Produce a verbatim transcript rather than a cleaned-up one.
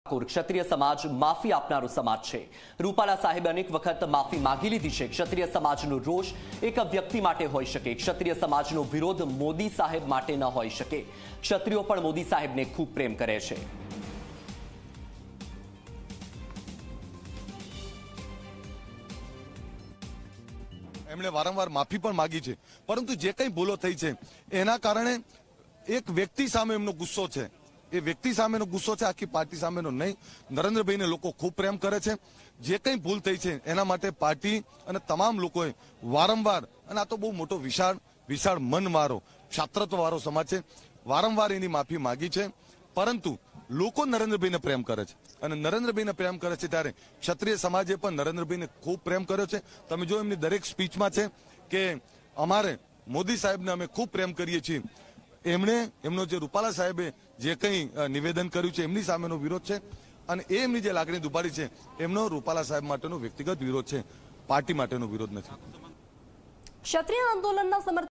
ક્ષત્રિય સમાજ માફી આપનારો સમાજ છે। રૂપાલા સાહેબે અનેક વખત માફી માંગી લીધી છે। ક્ષત્રિય સમાજનો રોષ એક વ્યક્તિ માટે હોઈ શકે, ક્ષત્રિય સમાજનો વિરોધ મોદી સાહેબ માટે ન હોઈ શકે। ક્ષત્રિયો પણ મોદી સાહેબને ખૂબ પ્રેમ કરે છે। એમણે વારંવાર માફી પણ માંગી છે, પરંતુ જે કંઈ ભૂલો થઈ છે એના કારણે એક વ્યક્તિ સામે એમનો ગુસ્સો છે, એ વ્યક્તિ સામેનો ગુસ્સો છે, આખી પાર્ટી સામેનો નહીં। નરેન્દ્રભાઈને લોકો ખૂબ પ્રેમ કરે છે। જે કંઈ ભૂલ થઈ છે એના માટે પાર્ટી અને તમામ લોકોએ વારંવાર, અને આ તો બહુ મોટો વિશાળ વિશાળ મનવાળો ક્ષાત્રત્વવાળો સમાજ છે, વારંવાર એની માફી માંગી છે। પરંતુ લોકો નરેન્દ્રભાઈને પ્રેમ કરે છે અને નરેન્દ્રભાઈને પ્રેમ કરે છે ત્યારે ક્ષત્રિય સમાજે પણ નરેન્દ્રભાઈને ખૂબ પ્રેમ કર્યો છે। તમે જો એમની દરેક સ્પીચમાં છે કે અમારે મોદી સાહેબને અમે ખૂબ પ્રેમ કરીએ છીએ। એમણે એમનો જે રૂપાલા સાહેબે જે કંઈ નિવેદન કર્યું છે એમની સામેનો વિરોધ છે, અને એ એમની જે લાગણી દુભાડી છે એમનો રૂપાલા સાહેબ માટેનો વ્યક્તિગત વિરોધ છે, પાર્ટી માટેનો વિરોધ નથી। ક્ષત્રિય આંદોલનના સમર્થન